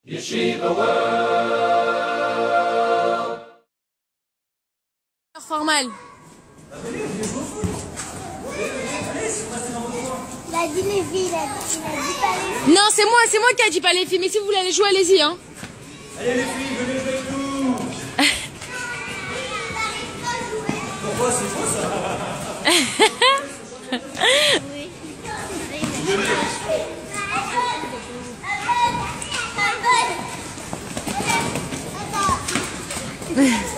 Yeshiva World. Formal. Il a dit les filles, il a dit pas les filles. Non, c'est moi qui a dit pas les filles. Mais si vous voulez aller jouer, allez-y, hein. Allez les filles, venez avec nous. Pourquoi c'est quoi ça? Oui.